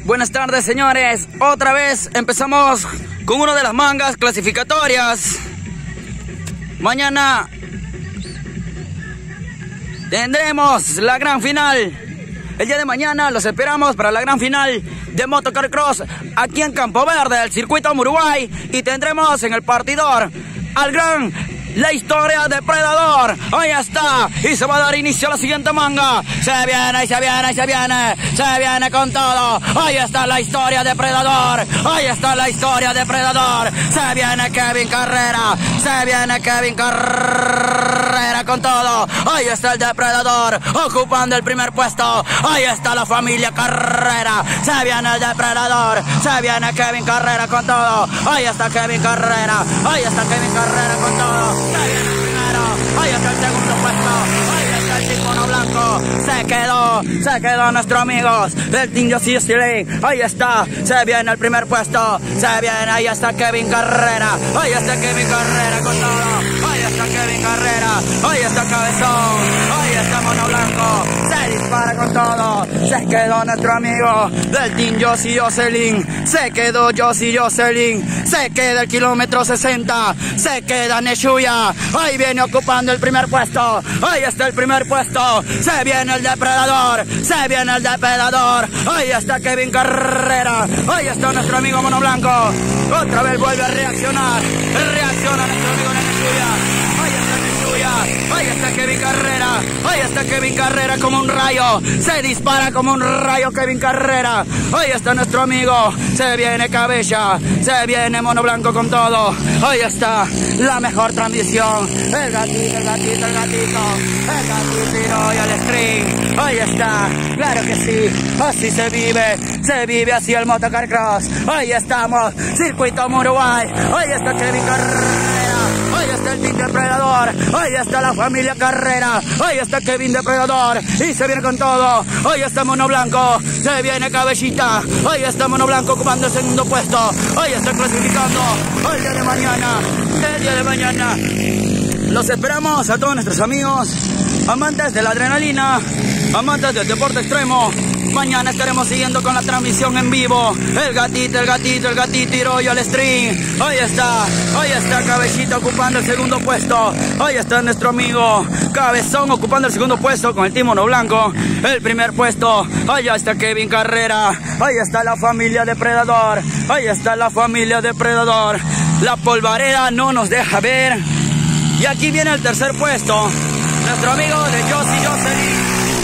Buenas tardes, señores. Otra vez empezamos con una de las mangas clasificatorias. Mañana tendremos la gran final. El día de mañana los esperamos para la gran final de Motocar Cross aquí en Campo Verde, el circuito Uruguay. Y tendremos en el partidor al gran La Historia Depredador. Ahí está. Y se va a dar inicio a la siguiente manga. Se viene, se viene, se viene. Se viene con todo. Ahí está La Historia Depredador. Ahí está La Historia Depredador. Se viene Kevin Carrera. Se viene Kevin Carrera con todo. Ahí está el Depredador ocupando el primer puesto. Ahí está la familia Carrera. Se viene el Depredador. Se viene Kevin Carrera con todo. Ahí está Kevin Carrera. Ahí está Kevin Carrera con todo. Se viene el primero, ahí está el segundo puesto, ahí está el Team Mono Blanco, se quedó nuestro amigos del Team Jocelyn, ahí está, se viene el primer puesto, se viene, ahí está Kevin Carrera, ahí está Kevin Carrera con todo, ahí está Kevin Carrera, ahí está Cabezón, ahí está Mono Blanco, se dispara con todo, se quedó nuestro amigo del Team Jocelyn, se quedó Jocelyn, se queda el kilómetro 60, se queda Neshuya, ahí viene ocupando el primer puesto, ahí está el primer puesto, se viene el Depredador, se viene el Depredador, ahí está Kevin Carrera, ahí está nuestro amigo Mono Blanco, otra vez vuelve a reaccionar, reacciona nuestro amigo Neshuya. Ahí está Kevin Carrera, ahí está Kevin Carrera como un rayo, se dispara como un rayo Kevin Carrera, ahí está nuestro amigo, se viene Cabella, se viene Mono Blanco con todo, ahí está la mejor transmisión, el gatito, el gatito, el gatito, el gatito y el string, ahí está, claro que sí, así se vive así el Motocar Cross, ahí estamos, circuito Uruguay, ahí está Kevin Carrera. Ahí está el Team Depredador, ahí está la familia Carrera, ahí está Kevin Depredador, y se viene con todo, ahí está Mono Blanco, se viene Cabellita, ahí está Mono Blanco ocupando el segundo puesto, ahí está clasificando el día de mañana, los esperamos a todos nuestros amigos, amantes de la adrenalina, amantes del deporte extremo. Mañana estaremos siguiendo con la transmisión en vivo. El gatito, el gatito, el gatito y rollo al string. Ahí está Cabellita ocupando el segundo puesto. Ahí está nuestro amigo Cabezón ocupando el segundo puesto con el Team Mono Blanco. El primer puesto. Allá está Kevin Carrera. Ahí está la familia Depredador. Ahí está la familia Depredador. La polvareda no nos deja ver. Y aquí viene el tercer puesto. Nuestro amigo de Jocelyn.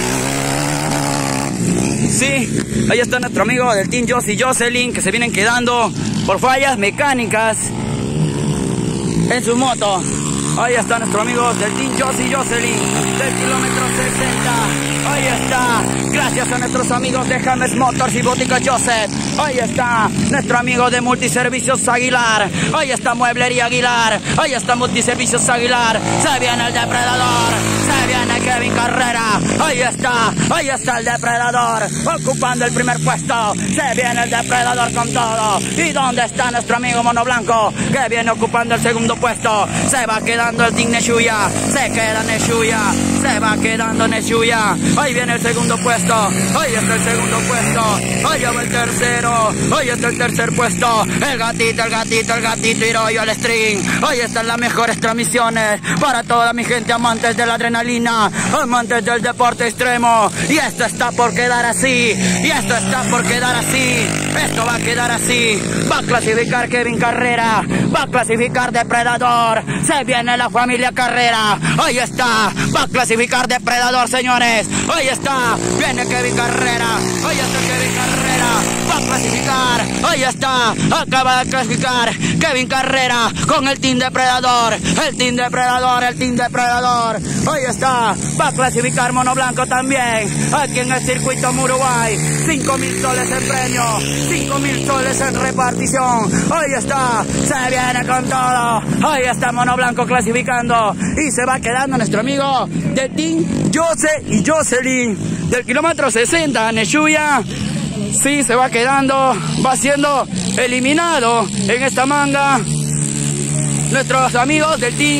Sí, ahí está nuestro amigo del Team Jocelyn que se vienen quedando por fallas mecánicas en su moto. Ahí está nuestro amigo del Team Jocelyn del kilómetro 60. Ahí está, gracias a nuestros amigos de James Motors y Botica Joseph. Ahí está nuestro amigo de Multiservicios Aguilar. Ahí está Mueblería Aguilar. Ahí está Multiservicios Aguilar. Se viene el Depredador. Se viene Kevin Carrera. Ahí está el Depredador ocupando el primer puesto. Se viene el Depredador con todo. ¿Y dónde está nuestro amigo Mono Blanco? Que viene ocupando el segundo puesto. Se va quedando el Team Neshuya. Se queda Neshuya. Se va quedando Neshuya. Ahí viene el segundo puesto. Ahí está el segundo puesto. Ahí va el tercero. Ahí está el tercer puesto. El gatito, el gatito, el gatito y rollo al string. Ahí están las mejores transmisiones para toda mi gente amantes de la adrenalina, amantes del deporte extremo. Y esto está por quedar así. Y esto está por quedar así. Esto va a quedar así. Va a clasificar Kevin Carrera. Va a clasificar Depredador. Se viene la familia Carrera. Ahí está. Va a clasificar Depredador, señores. Ahí está. Viene Kevin Carrera. Ahí está Kevin Carrera. Va a clasificar. Ahí está. Acaba de clasificar Kevin Carrera con el Team Depredador. El Team Depredador. El Team Depredador. Ahí está. Va a clasificar Mono Blanco también. Aquí en el circuito Uruguay. 5.000 soles en premio. 5.000 soles en repartición. Ahí está. Se viene con todo. Ahí está Mono Blanco clasificando. Y se va quedando nuestro amigo del Team Jocelyn del kilómetro 60, Neshuya. Sí, se va quedando, va siendo eliminado en esta manga. Nuestros amigos del Team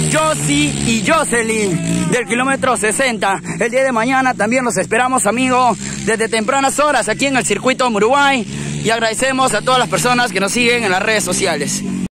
Josie y Jocelyn del kilómetro 60. El día de mañana también los esperamos, amigos, desde tempranas horas aquí en el circuito Uruguay, y agradecemos a todas las personas que nos siguen en las redes sociales.